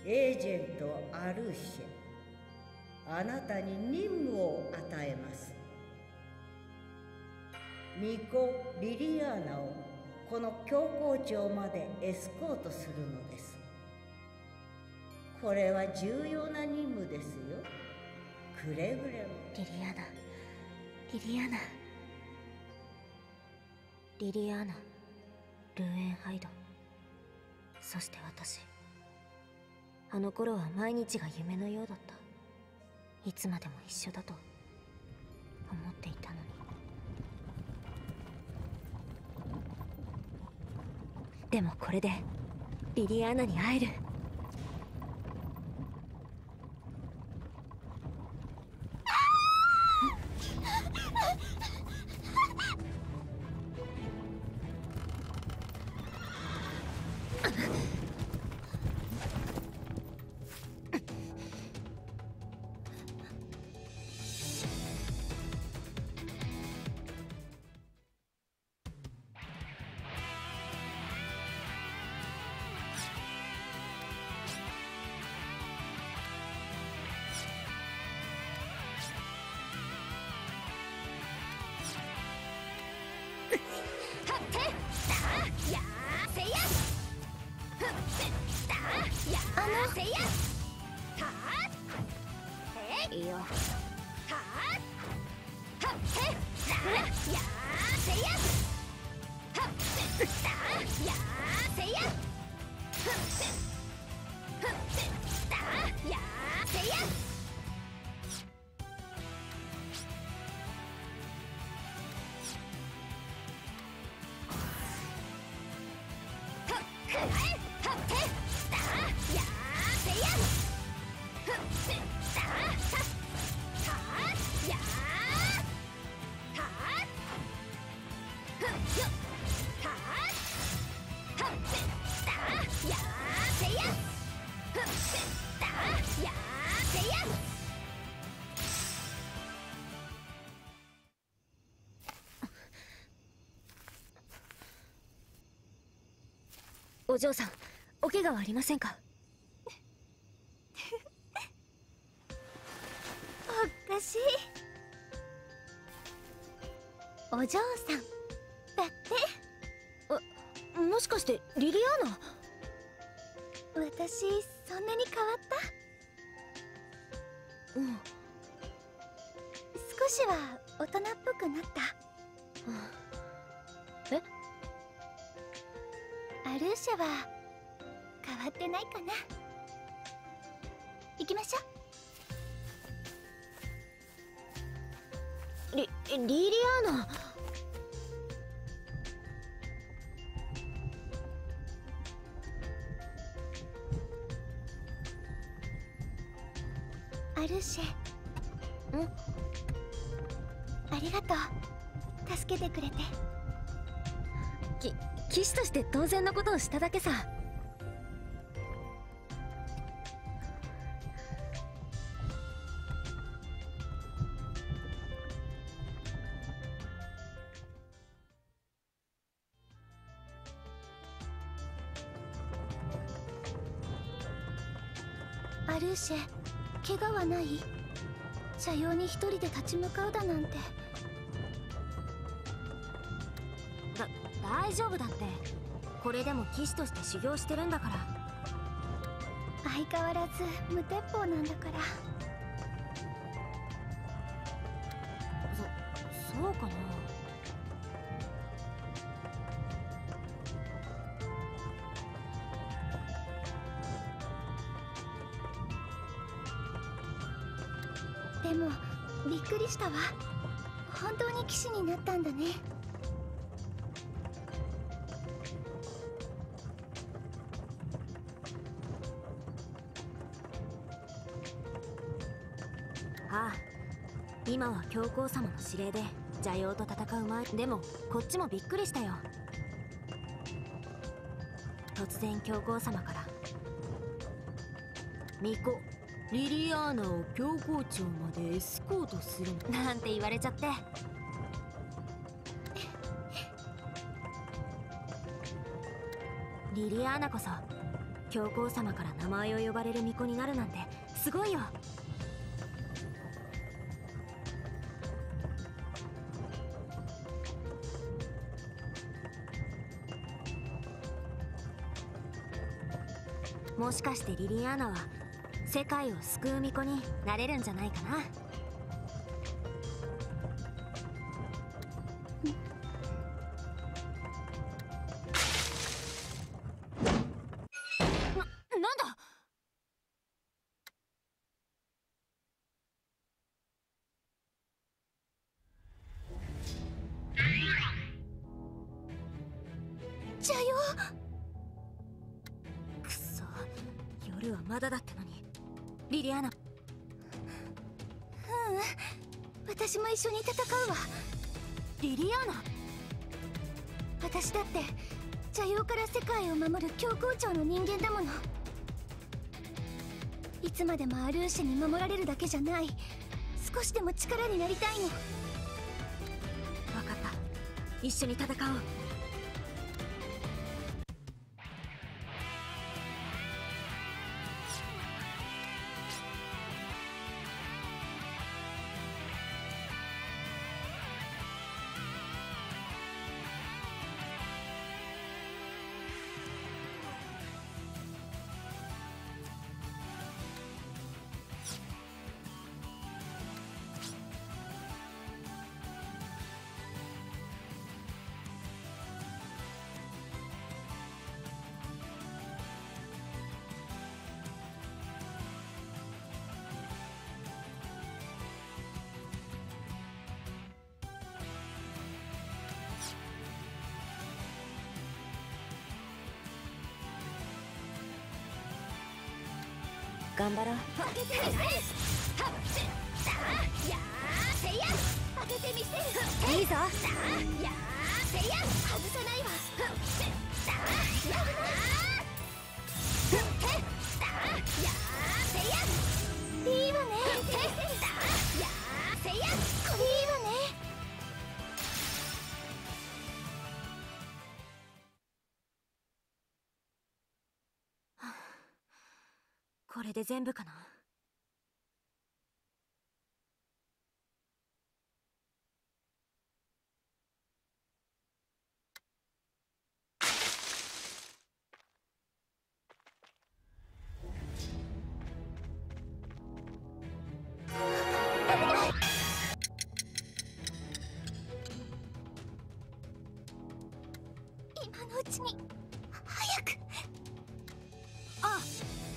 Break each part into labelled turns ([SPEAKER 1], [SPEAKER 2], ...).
[SPEAKER 1] エージェントアルーシェ、あなたに任務を与えます。巫女リリアーナをこの教皇庁までエスコートするのです。これは重要な任務ですよ。くれぐれも。
[SPEAKER 2] リリアーナ、リリアーナ、リリアーナ、ルーエンハイド。そして私、あの頃は毎日が夢のようだった。いつまでも一緒だと思っていたのに。でもこれでリリアーナに会える。お嬢さん、お怪我はありませんか？
[SPEAKER 3] おかしい。お嬢さんだって。
[SPEAKER 2] もしかしてリリアーナ？
[SPEAKER 3] 私そんなに変わった？
[SPEAKER 2] うん。
[SPEAKER 3] 少しは大人っぽくなった。
[SPEAKER 2] え？
[SPEAKER 3] アルーシャは変わってないかな。行きましょ
[SPEAKER 2] う。リリアーナ。
[SPEAKER 3] アルーシェ。ありがとう、助けてくれて。
[SPEAKER 2] 騎士として当然のことをしただけさ。
[SPEAKER 3] アルーシェ、怪我はない？車用に一人で立ち向かうだなんて。
[SPEAKER 2] 大丈夫だって。これでも騎士として修行してるんだから。
[SPEAKER 3] 相変わらず無鉄砲なんだから。
[SPEAKER 2] そうかな。
[SPEAKER 3] でもびっくりしたわ。本当に騎士になったんだね。
[SPEAKER 2] ああ、今は教皇様の指令で邪妖と戦う前。でもこっちもびっくりしたよ。突然教皇様から巫女リリアーナを教皇庁までエスコートするなんて言われちゃって。リリアーナこそ教皇様から名前を呼ばれる巫女になるなんてすごいよ。もしかしてリリアーナは世界を救う巫女になれるんじゃないかな。なんだ。
[SPEAKER 3] じゃよ。
[SPEAKER 2] くそ、夜はまだだったのに。リリアーナ。
[SPEAKER 3] 私も一緒に戦うわ。
[SPEAKER 2] リリアーナ。
[SPEAKER 3] 私だって邪妖から世界を守る教皇庁の人間だもの。いつまでもアルーシェに守られるだけじゃない。少しでも力になりたいの。
[SPEAKER 2] 分かった、一緒に戦おう。頑張ろう。
[SPEAKER 3] 開けてみせる。さあ、やーせいや。開けてみせる。いいぞ。さあ、やーせいや。外さないわ。さあ、やー。さあ、やーせいや。いいわね。さあ、やーせいや。これいいわね。
[SPEAKER 2] これで全部かな。
[SPEAKER 3] 今のうちに早く。
[SPEAKER 2] ああ。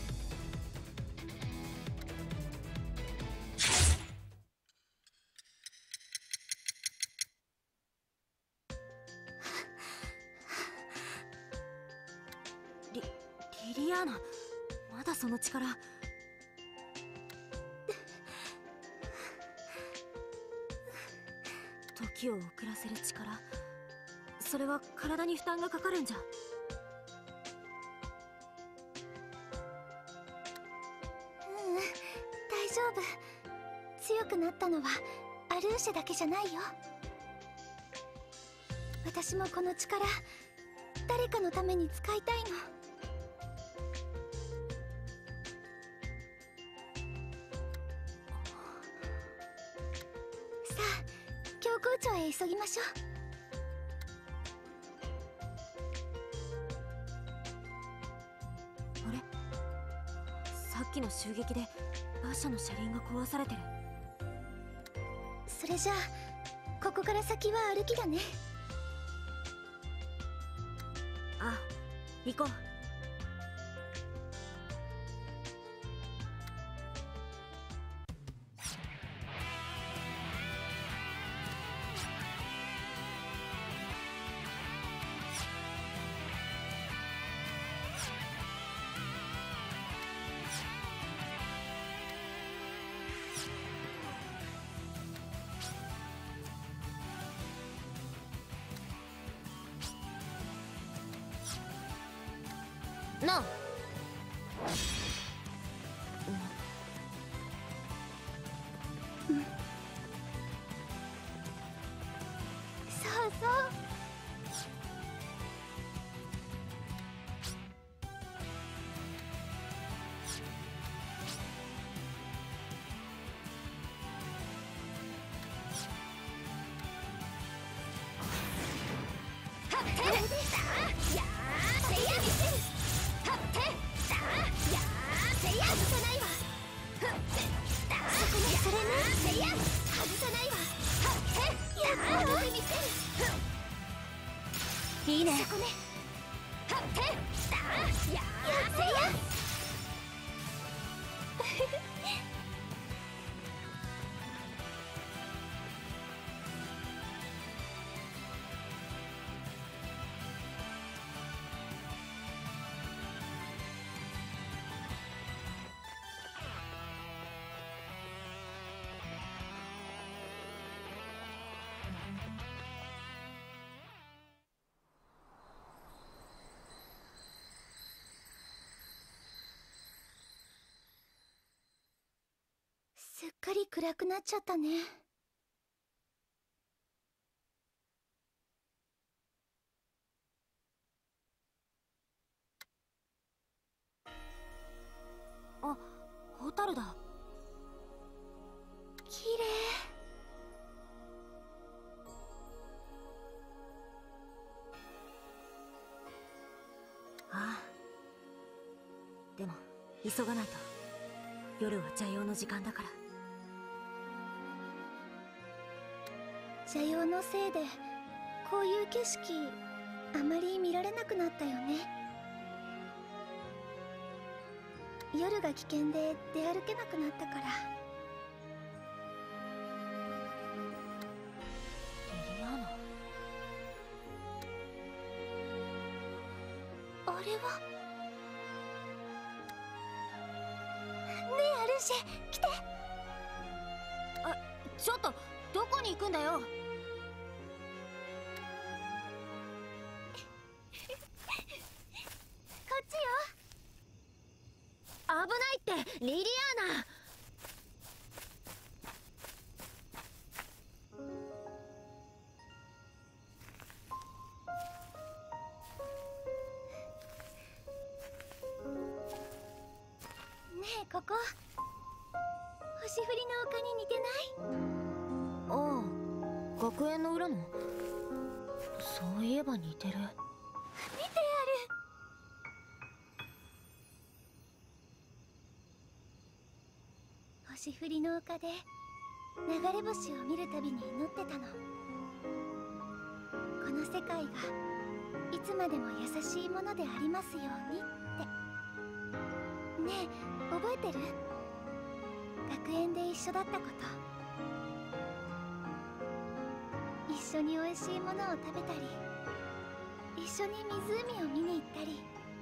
[SPEAKER 2] リリアーナ、まだその力。時を遅らせる力、それは体に負担がかかるんじゃ。
[SPEAKER 3] 大丈夫。強くなったのはアルーシェだけじゃないよ。私もこの力誰かのために使いたいの。さあ、教皇庁へ急ぎましょう。
[SPEAKER 2] あれ、さっきの襲撃で馬車の車輪が壊されてる。
[SPEAKER 3] それじゃあここから先は歩きだね。
[SPEAKER 2] あ、行こう。なあ。
[SPEAKER 3] そうそう。 せいや外さないわ。やっ当ててみせる。いいね。そこね。はっへだやせいやすっかり暗くなっちゃったね。
[SPEAKER 2] あ、ホタルだ。
[SPEAKER 3] 綺麗。
[SPEAKER 2] ああ。でも急がないと。夜は邪陽の時間だから。
[SPEAKER 3] 邪陽のせいでこういう景色あまり見られなくなったよね。夜が危険で出歩けなくなったから。
[SPEAKER 2] リリアーナ。
[SPEAKER 3] あれは。ねえアルシェ来て。
[SPEAKER 2] あ、ちょっとどこに行くんだよ。
[SPEAKER 3] こっちよ。
[SPEAKER 2] 危ないってリリアーナ。
[SPEAKER 3] ねえここ星降りの丘に似てない？
[SPEAKER 2] ああ、学園の裏の。そういえば似てる。
[SPEAKER 3] 見てある。星降りの丘で流れ星を見るたびに祈ってたの。この世界がいつまでも優しいものでありますようにって。ねえ覚えてる？学園で一緒だったこと。一緒に美味しいものを食べたり、一緒に湖を見に行ったり。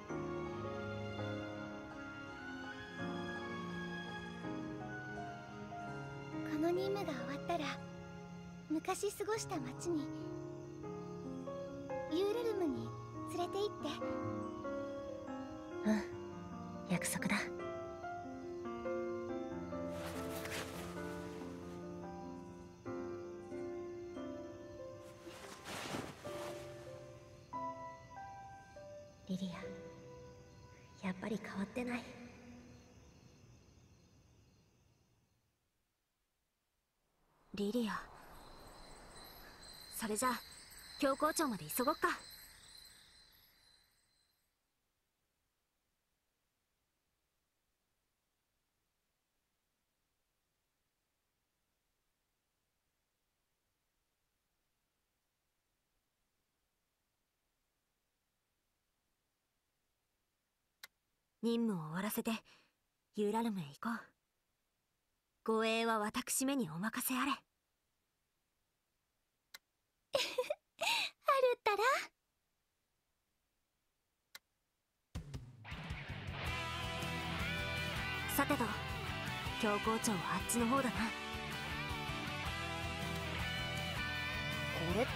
[SPEAKER 3] この任務が終わったら昔過ごした街に、ユールルムに連れて行って。
[SPEAKER 2] うん、約束だ。リリア、やっぱり変わってない。リリア、それじゃあ教皇庁まで急ごっか。任務を終わらせてユーラルムへ行こう。護衛は私めにお任せあれ。
[SPEAKER 3] あるったら。
[SPEAKER 2] さてと、教皇庁はあっちの方だな。これって。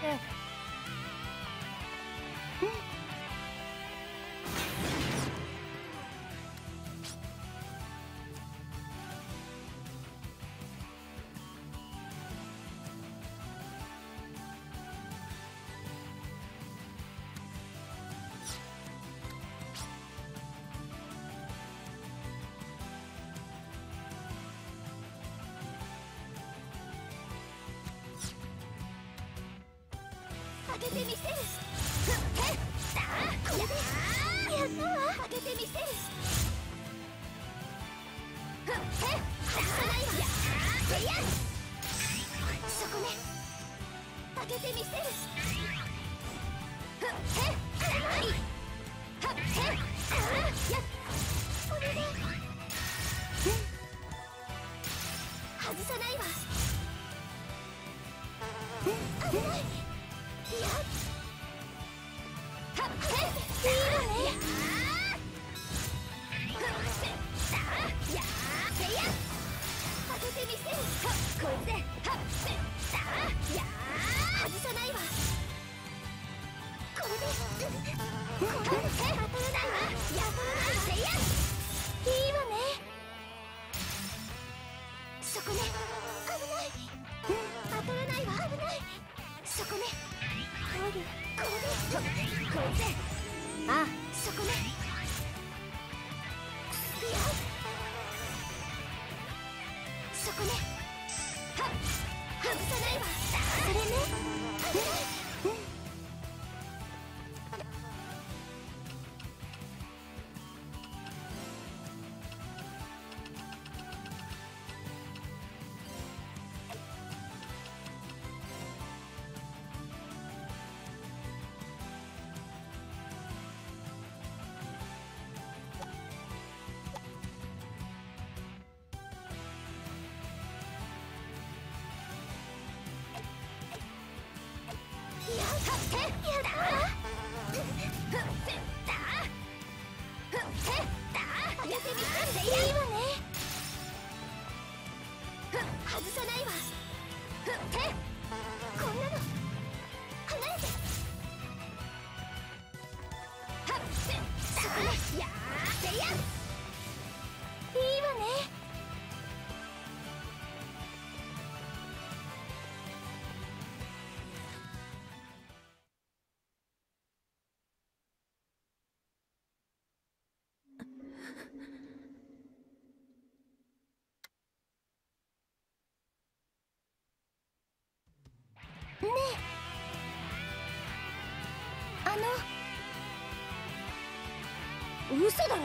[SPEAKER 3] 開けてみせる。これでやったわ。開けてみせる。外さないわ。 せやそこね開けてみせるふっへっはいはっへっやっお願い外さないわ危ないやっはっへっいいわね当ててみせるこいつではっせさあやー外さないわこれでこれで当たらないわやばいせやいいわねそこね危ない当たらないわ危ないそこねこれでこいつであそこねいやそこねはっ外さないわそれね危ない外さないわふってこんなの離れてはっせそこねやーせやいいわねねえ
[SPEAKER 2] 嘘だろ。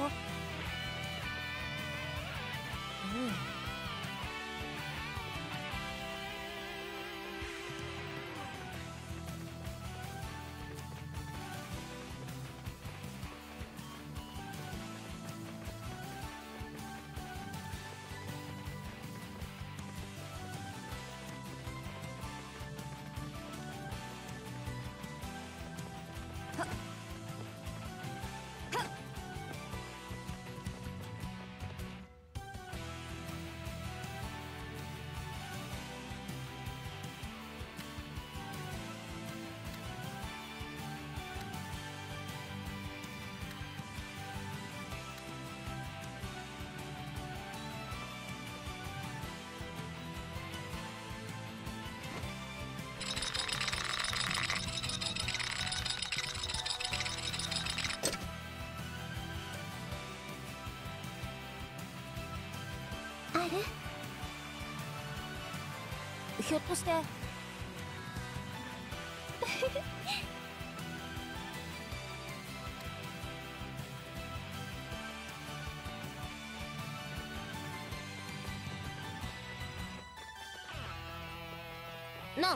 [SPEAKER 3] ある？
[SPEAKER 2] ひょっとしてなあ、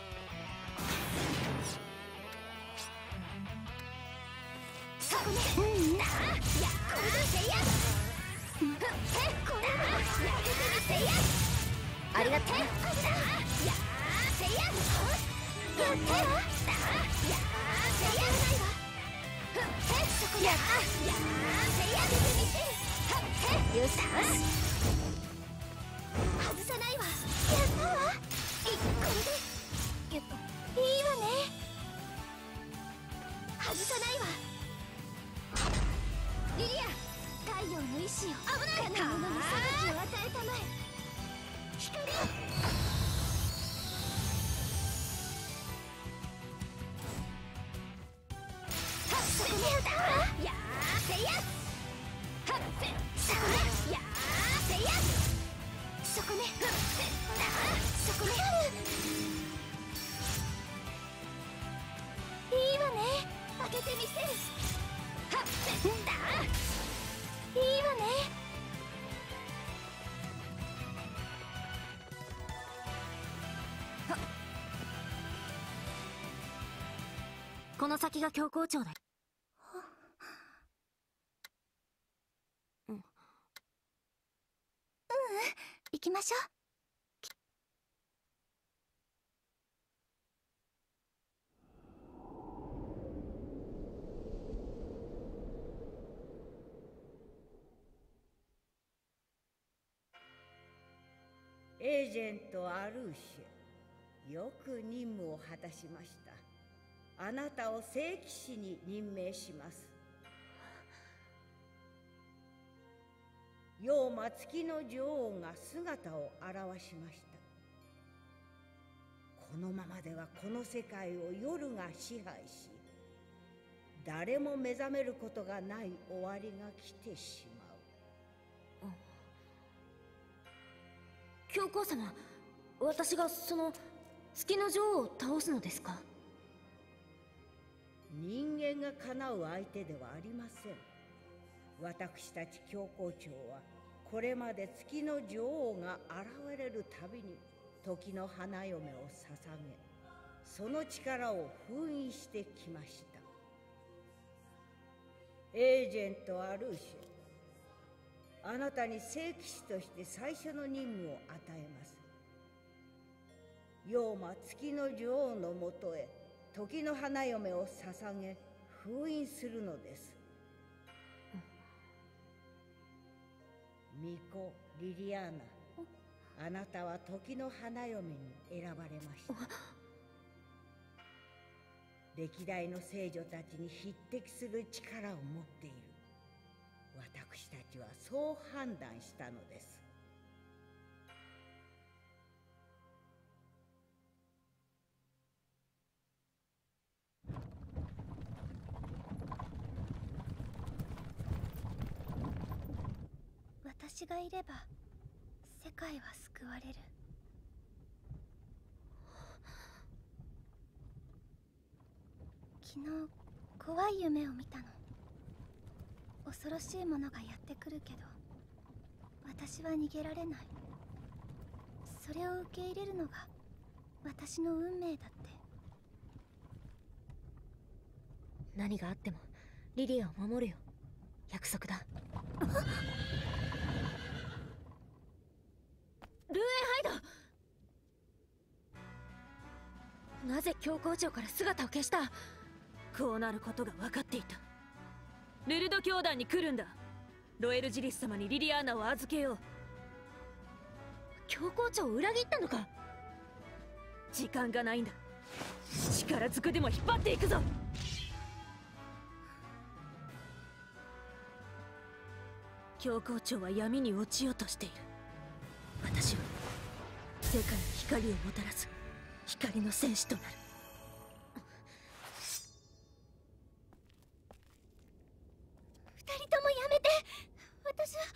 [SPEAKER 3] そこね。なあ、やこれでせや。これはやけてみせや。
[SPEAKER 2] ありがとう。
[SPEAKER 3] やせや。やってやせやないわ。そこやせやけてみせる。
[SPEAKER 2] よし
[SPEAKER 3] 外さないわ。やったわ。これで
[SPEAKER 2] やっぱ
[SPEAKER 3] いいわね。外さないわ。リリア、太陽の意志を危ないかなものに裁きを与えたまえ。光をそこねやせやそこねやせやそこねそこねいいわね開けてみせるいいわね
[SPEAKER 2] この先が教皇庁だ。
[SPEAKER 3] 行きましょう。
[SPEAKER 1] エージェント・アルーシェ、よく任務を果たしました。あなたを聖騎士に任命します。妖魔月の女王が姿を現しました。このままではこの世界を夜が支配し、誰も目覚めることがない終わりが来てしまう。
[SPEAKER 2] 教皇様、私がその月の女王を倒すのですか？
[SPEAKER 1] 人間がかなう相手ではありません。私たち教皇庁はこれまで月の女王が現れるたびに時の花嫁を捧げ、その力を封印してきました。エージェント・アルーシェ、あなたに聖騎士として最初の任務を与えます。妖魔月の女王のもとへ時の花嫁を捧げ封印するのです。巫女リリアーナ、あなたは時の花嫁に選ばれました。歴代の聖女たちに匹敵する力を持っている。私たちはそう判断したのです。
[SPEAKER 3] 私がいれば世界は救われる。昨日怖い夢を見たの。恐ろしいものがやってくるけど私は逃げられない。それを受け入れるのが私の運命だって。
[SPEAKER 2] 何があってもリリアを守るよ。約束だ。ルーエンハイド、なぜ教皇庁から姿を消した？こうなることが分かっていた。ルルド教団に来るんだ。ロエルジリス様にリリアーナを預けよう。教皇庁を裏切ったのか？時間がないんだ。力ずくでも引っ張っていくぞ。教皇庁は闇に落ちようとしている。私は世界に光をもたらす光の戦士となる。
[SPEAKER 3] 二人ともやめて。私は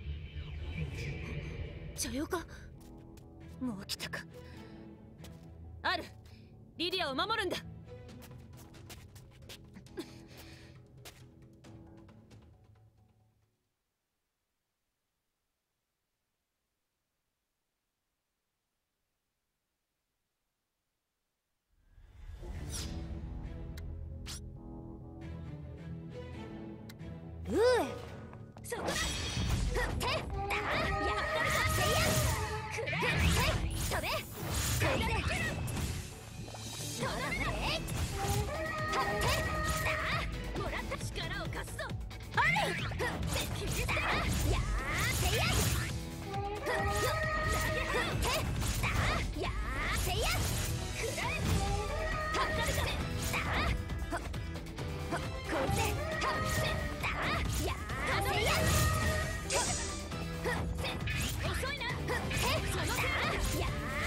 [SPEAKER 2] 茶用か？もう来たか。ある、リリアを守るんだ。ルーエ、そこだ。ふってだ、やったるか。せいやくれ、飛べ、飛べ、飛べ、はってだ、もらった力を貸すぞ。ある、ふってだ、やーせいや、ふっよ、投げふってだ、やーせいやくれ、はったるか。だ、こいつで、はってやーせいや、遅いな。そのや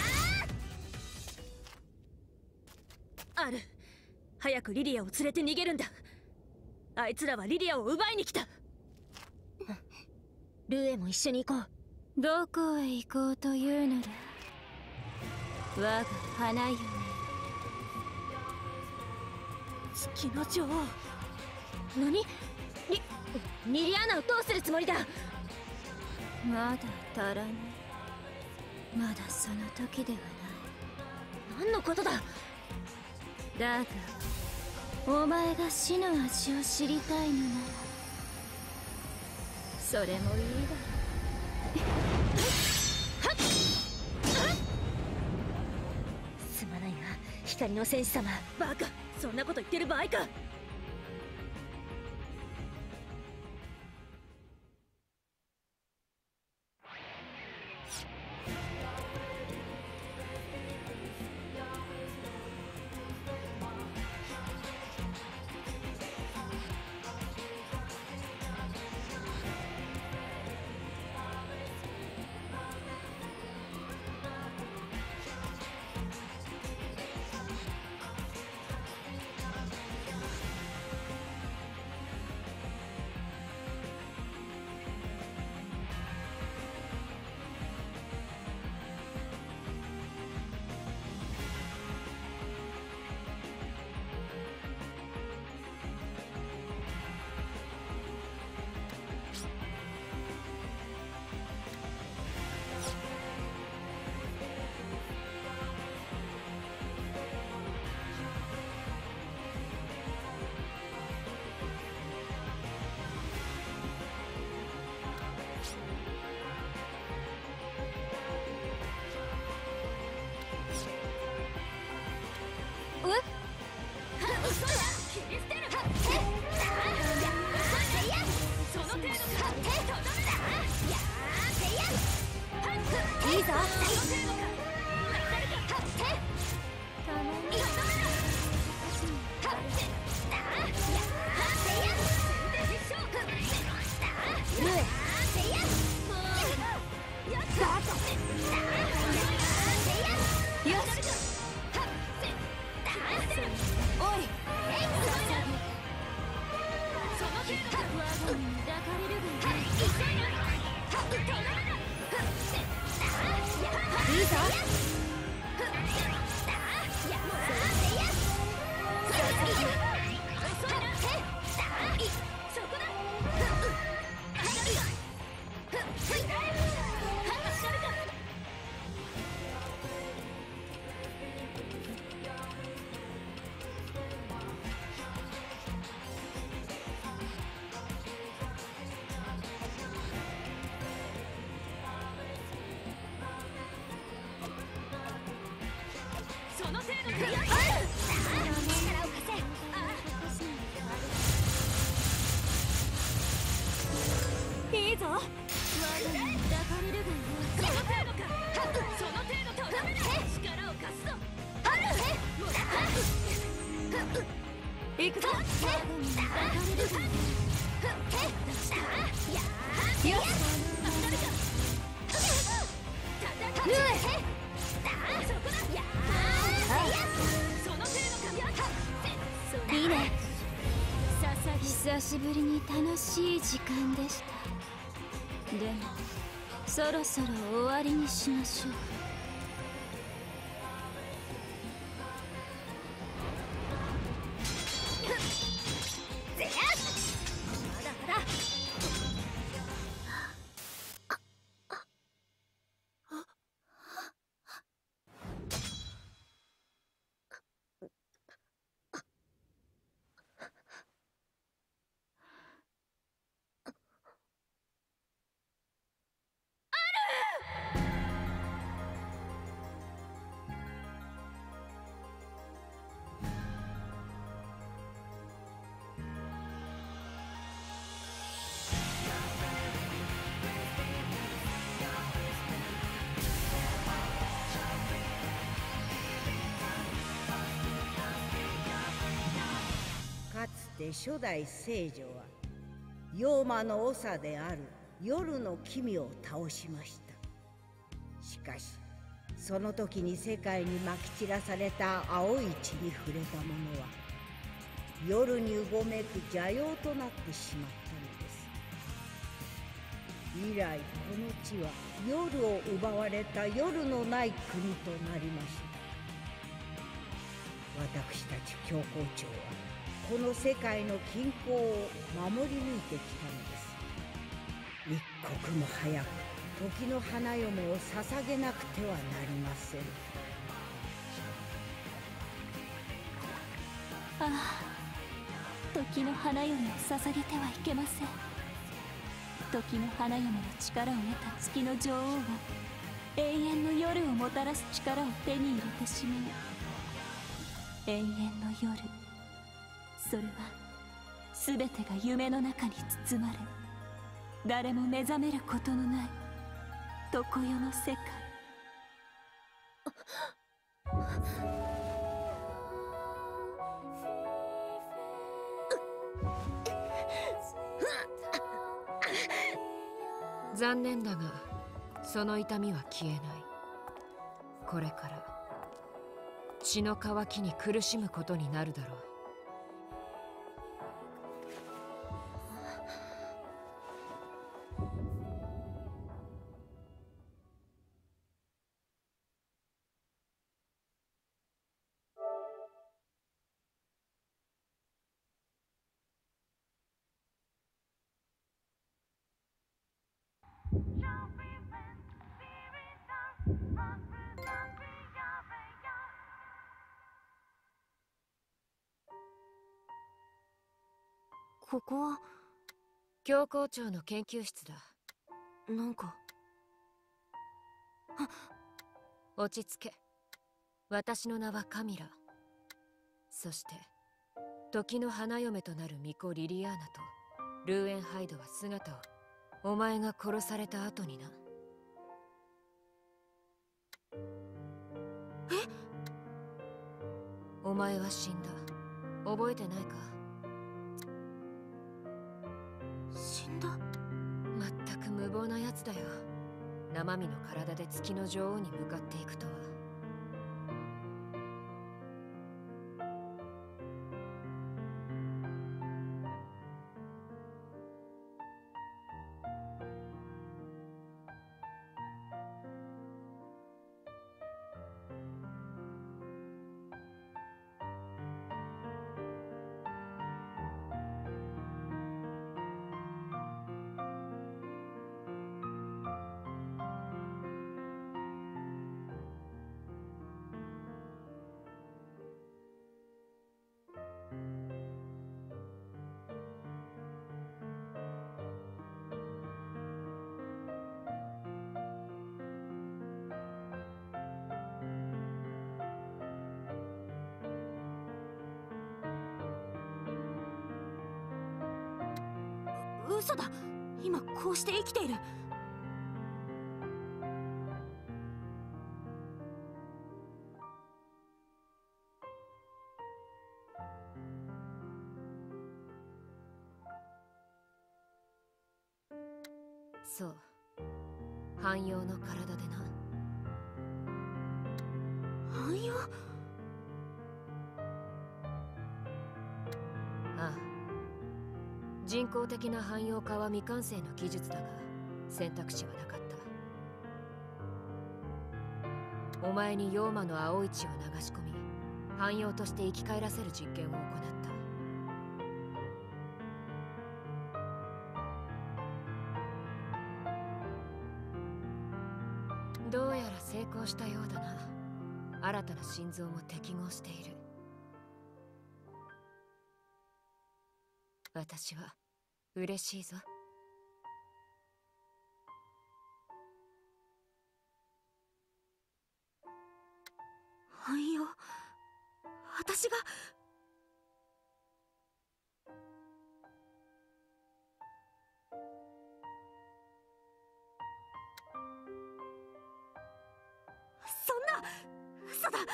[SPEAKER 2] ある、早くリリアを連れて逃げるんだ。あいつらはリリアを奪いに来た。ルーエも一緒に行こう。
[SPEAKER 3] どこへ行こうというのだ、我が花嫁。
[SPEAKER 2] 月の女王、何？リリアーナをどうするつもりだ？
[SPEAKER 3] まだ足らない。まだその時ではない。
[SPEAKER 2] 何のことだ？
[SPEAKER 3] だがお前が死の味を知りたいのならそれもいいわ。
[SPEAKER 2] すまないな、光の戦士様。
[SPEAKER 4] バカ、そんなこと言ってる場合か。
[SPEAKER 3] いいぞ。いいぞ。行くぞ。いいね。久しぶりに楽しい時間でした。でもそろそろ終わりにしましょう。
[SPEAKER 1] かつて初代聖女は妖魔の長である夜の君を倒しました。しかしその時に世界にまき散らされた青い血に触れた者は夜にうごめく邪妖となってしまったのです。以来この地は夜を奪われた夜のない国となりました。私たち教皇庁はこの世界の均衡を守り抜いてきたのです。一刻も早く時の花嫁を捧げなくてはなりません。
[SPEAKER 3] ああ、 時の花嫁を捧げてはいけません。時の花嫁の力を得た月の女王は永遠の夜をもたらす力を手に入れてしまう。永遠の夜、それは全てが夢の中に包まれ、誰も目覚めることのない常世の世界。
[SPEAKER 5] 残念だがその痛みは消えない。これから血の渇きに苦しむことになるだろう。
[SPEAKER 2] ここは
[SPEAKER 5] 教皇庁の研究室だ。
[SPEAKER 2] なんか
[SPEAKER 5] 落ち着け。私の名はカミラ。そして時の花嫁となる巫女リリアーナとルーエンハイドは姿をお前が殺された後にな。お前は死んだ。覚えてないか？
[SPEAKER 2] 死んだ？
[SPEAKER 5] まったく無謀なやつだよ。生身の体で月の女王に向かっていくとは。
[SPEAKER 2] 嘘だ。今こうして生きている。
[SPEAKER 5] そう、汎用の体でな。
[SPEAKER 2] 汎用？
[SPEAKER 5] ああ、人工的な汎用化は未完成の技術だが選択肢はなかった。お前に妖魔の青い血を流し込み汎用として生き返らせる実験を行った。どうやら成功したようだな。新たな心臓も適合している。私は嬉しいぞ。
[SPEAKER 2] 汎用？私が？そんな！嘘だ！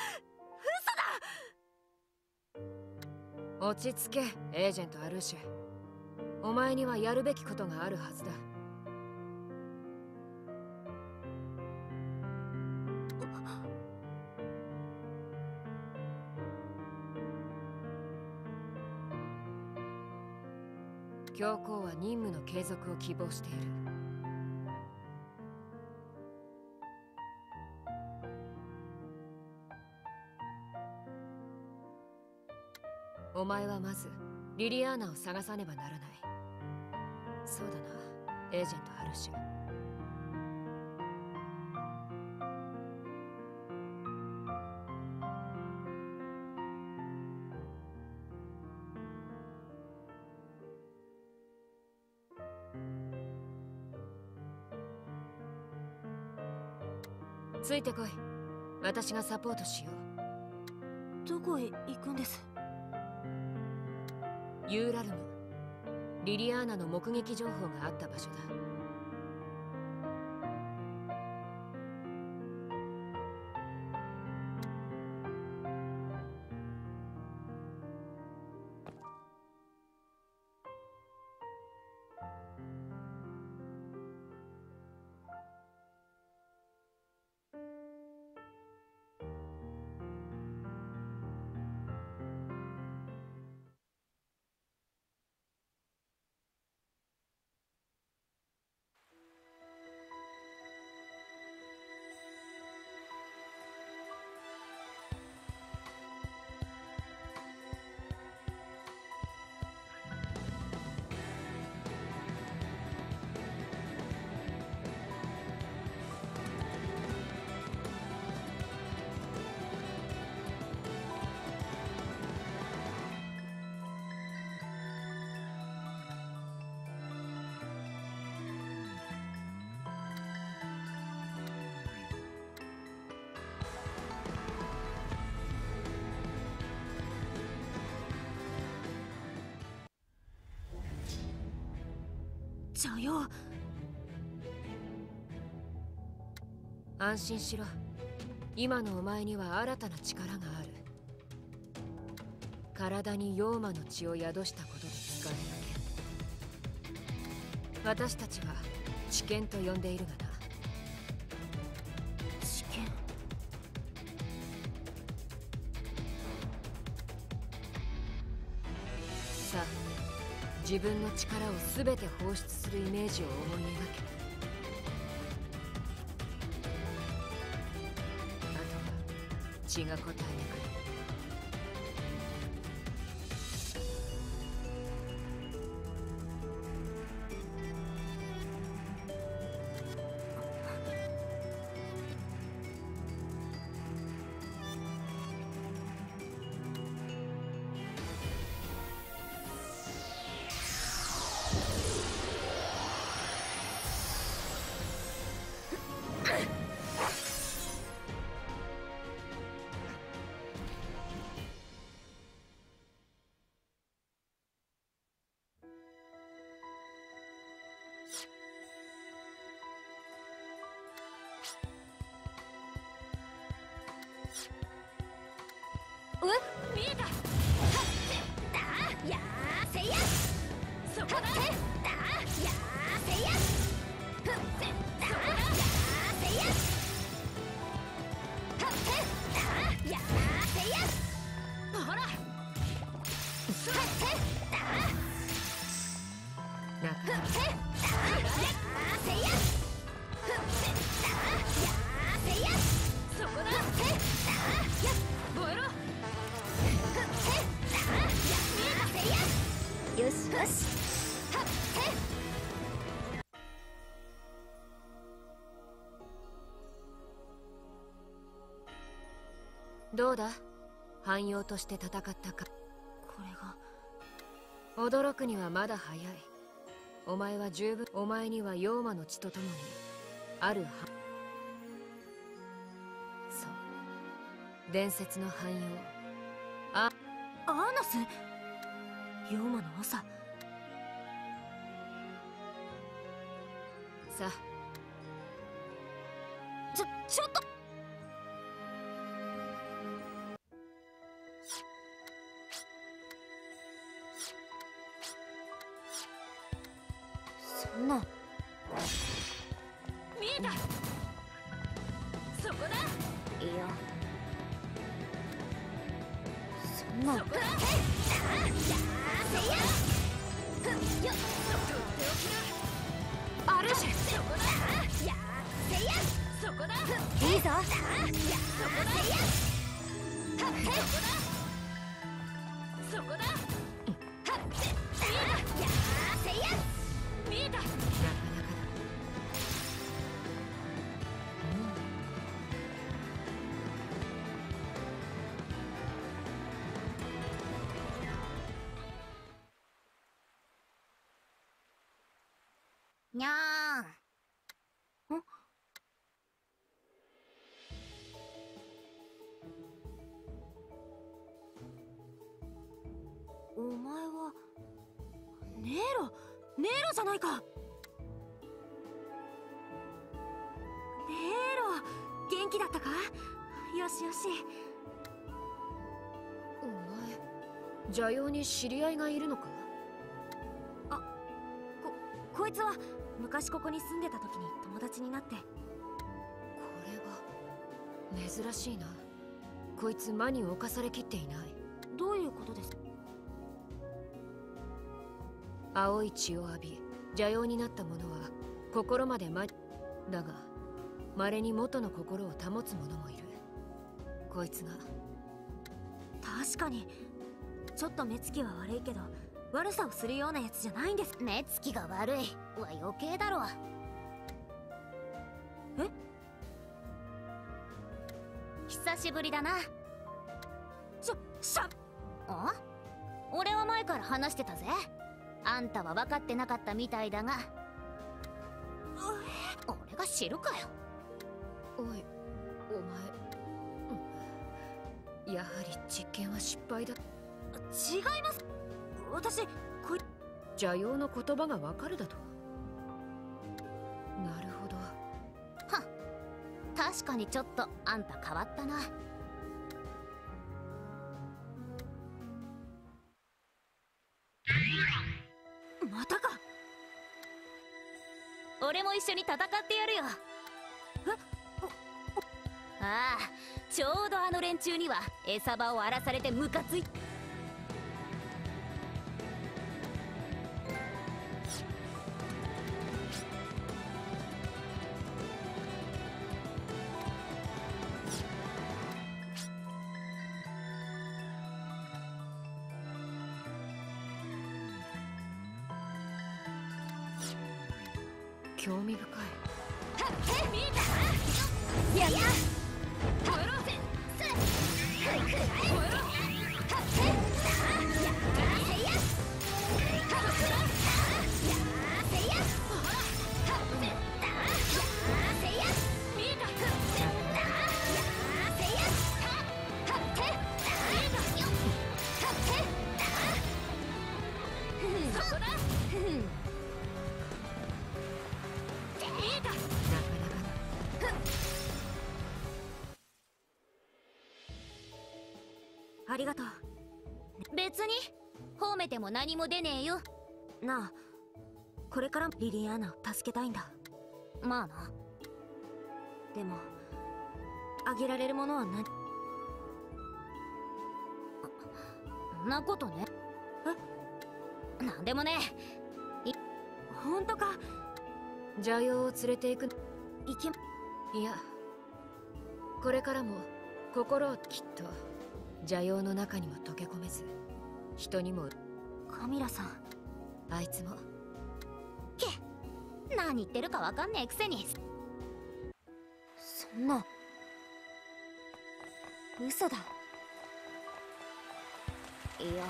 [SPEAKER 2] 嘘だ！
[SPEAKER 5] 落ち着け、エージェントアルーシェ。お前にはやるべきことがあるはずだ。教皇は任務の継続を希望している。お前はまずリリアーナを探さねばならない。そうだな、エージェントアルシュ。 ついてこい。私がサポートしよ
[SPEAKER 2] う。どこへ行くんです？
[SPEAKER 5] ユーラルム。リリアーナの目撃情報があった場所だ。
[SPEAKER 2] 茶よ。
[SPEAKER 5] 安心しろ。今のお前には新たな力がある。体に妖魔の血を宿したことで使えるだけ。私たちは知見と呼んでいるがな。
[SPEAKER 2] 知見。
[SPEAKER 5] さあ、自分の力を全て放出するイメージを思い描け。あとは血が答えてくる。
[SPEAKER 3] 見えた。はっだやーせや。そこだ。だやーせや。ふっだやーせや。はっだやーせや。ほら。はっだ。
[SPEAKER 5] なかなか
[SPEAKER 3] ふっだやーせや。ふっだやーせや。そこだ。ふっだや。燃えろ。よしよし。
[SPEAKER 5] どうだ？汎用として戦ったか。
[SPEAKER 2] これが。
[SPEAKER 5] 驚くにはまだ早い。お前は十分。お前には妖魔の血とともにあるそう、伝説の汎用
[SPEAKER 2] アーナス。妖魔の長。
[SPEAKER 5] さあ。
[SPEAKER 2] ちょっと。そんな。
[SPEAKER 3] 見えた。そこだ。
[SPEAKER 2] いや、そんな。
[SPEAKER 3] そこだ。
[SPEAKER 2] あるし。
[SPEAKER 3] そこだ。やせや。そこだ。
[SPEAKER 2] いいぞ。
[SPEAKER 3] やせや。そこだ。そこだ。やせや。見えた。
[SPEAKER 5] なかなかだ。
[SPEAKER 2] にゃーん。
[SPEAKER 4] ネーロじゃないか。ネーロ、元気だったか？よしよし。
[SPEAKER 5] お前邪陽に知り合いがいるのか？
[SPEAKER 4] こいつは昔ここに住んでた時に友達になって。
[SPEAKER 5] これは珍しいな。こいつ魔に侵されきっていない。
[SPEAKER 4] どういうことです？
[SPEAKER 5] 青い血を浴び邪陽になった者は心までだが稀に元の心を保つ者もいる。こいつが。
[SPEAKER 4] 確かにちょっと目つきは悪いけど悪さをするようなやつじゃないんです。
[SPEAKER 3] 目つきが悪いは余計だろ。
[SPEAKER 4] え？
[SPEAKER 3] 久しぶりだな。あ？俺は前から話してたぜ。あんたは分かってなかったみたいだが。俺が知るかよ。
[SPEAKER 5] おい、お前、やはり実験は失敗だ。
[SPEAKER 4] 違います。私
[SPEAKER 5] 邪陽の言葉がわかるだと。なるほど。
[SPEAKER 3] はっ、確かにちょっとあんた変わったな。
[SPEAKER 4] またか。
[SPEAKER 3] 俺も一緒に戦ってやるよ。ああ、ちょうどあの連中には餌場を荒らされてムカつい。
[SPEAKER 5] 興味深い。
[SPEAKER 3] やや
[SPEAKER 4] ありがとう。
[SPEAKER 3] 別に褒めても何も出ねえよ。
[SPEAKER 4] なあ、これからリリアーナを助けたいんだ。
[SPEAKER 3] まあな。
[SPEAKER 4] でもあげられるものは何？
[SPEAKER 3] そんなことね。なんでもね。
[SPEAKER 4] 本当か？
[SPEAKER 5] 邪陽を連れて行く。いや、これからも心をきっと邪陽の中にも溶け込めず人にも。
[SPEAKER 4] カミラさん、
[SPEAKER 3] あいつも何言ってるかわかんねえくせに。
[SPEAKER 4] そんな嘘だ。
[SPEAKER 3] いや、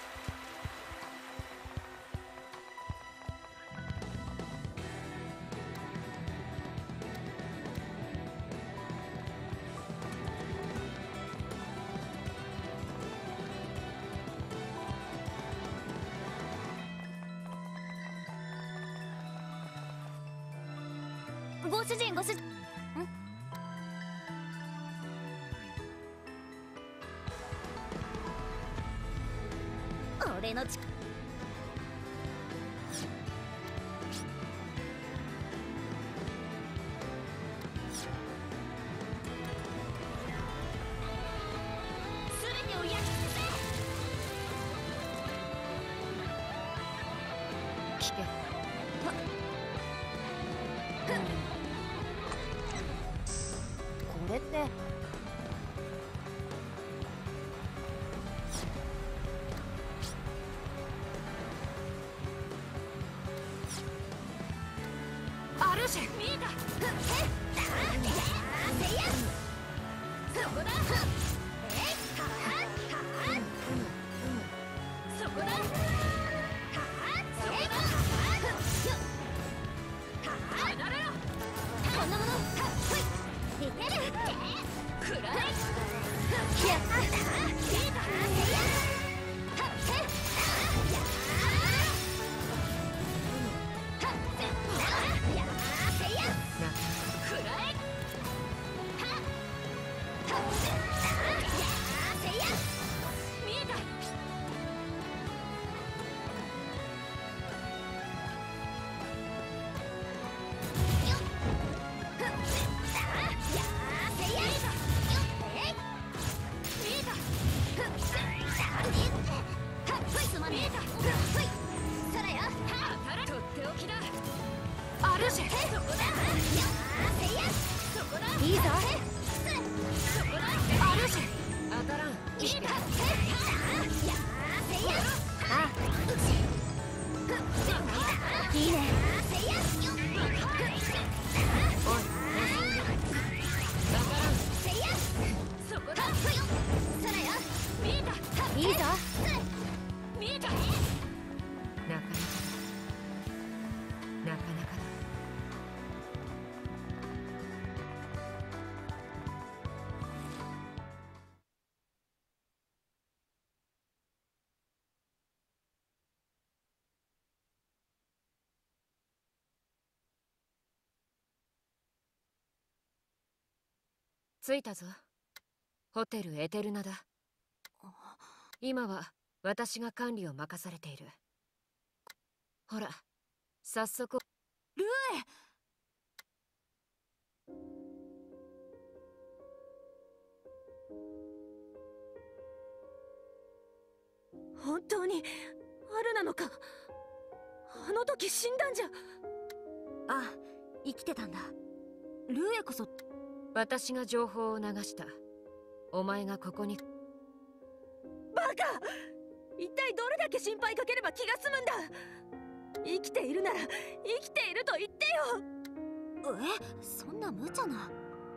[SPEAKER 3] ご主人ご主人。俺の力。全てを焼き尽くせ。
[SPEAKER 5] 聞け。
[SPEAKER 3] これって
[SPEAKER 5] アルシェ。
[SPEAKER 3] 見えた。そこだ。そこだ。こんなものいけるってくらい。やった
[SPEAKER 4] いいね。いいぞ。
[SPEAKER 5] なかなかだ。着いたぞ。ホテルエテルナだ。今は私が管理を任されている。ほら、早速。
[SPEAKER 4] ルエ。本当にアルなのか。あの時死んだんじゃ。あ、生きてたんだ。ルエこそ。
[SPEAKER 5] 私が情報を流した。お前がここに。
[SPEAKER 4] バカ！一体どれだけ心配かければ気が済むんだ。生きているなら生きていると言ってよ。そんな無茶な。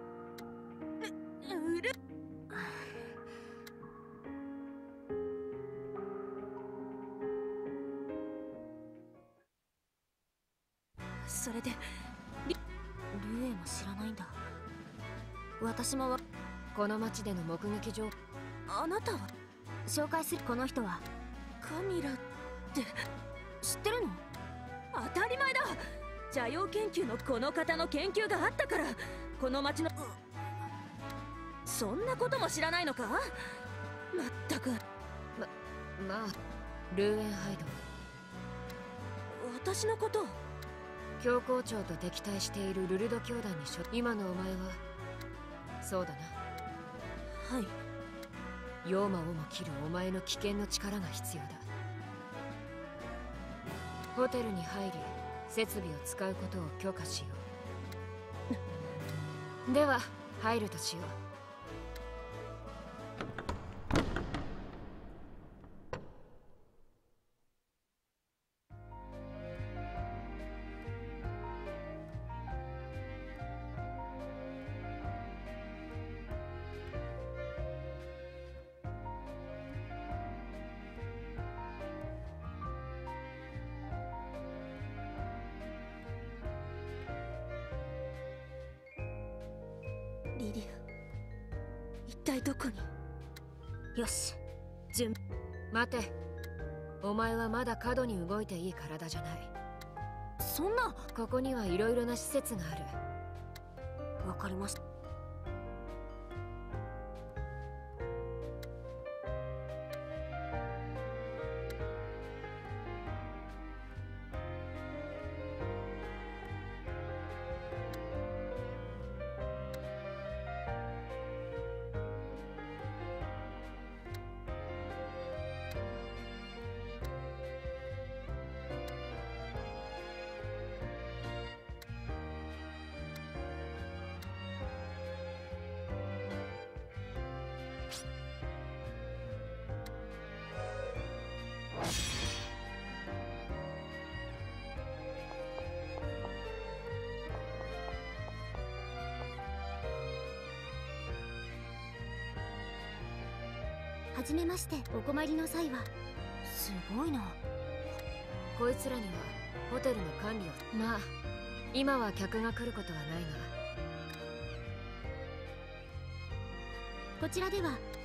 [SPEAKER 4] うる。それでルエも知らないんだ。私も
[SPEAKER 5] この町での目撃情報。
[SPEAKER 4] あなたは紹介する。この人はカミラって知ってるの？当たり前だ。邪妖研究のこの方の研究があったからこの町の。そんなことも知らないのか？まったく。
[SPEAKER 5] まあルーエンハイド。
[SPEAKER 4] 私のこと。
[SPEAKER 5] 教皇庁と敵対しているルルド教団に今のお前は。そうだな。
[SPEAKER 4] はい。
[SPEAKER 5] 妖魔をも切るお前の危険の力が必要だ。ホテルに入り設備を使うことを許可しよう。では入るとしよう。
[SPEAKER 4] リリア、一体どこに？よし、
[SPEAKER 5] 待て。お前はまだ過度に動いていい体じゃない。
[SPEAKER 4] そんな。
[SPEAKER 5] ここにはいろいろな施設がある。
[SPEAKER 4] わかりました。
[SPEAKER 3] はじめまして。お困りの際は。
[SPEAKER 4] すごいな。
[SPEAKER 5] こいつらにはホテルの管理を。まあ今は客が来ることはないが。
[SPEAKER 3] こちらでは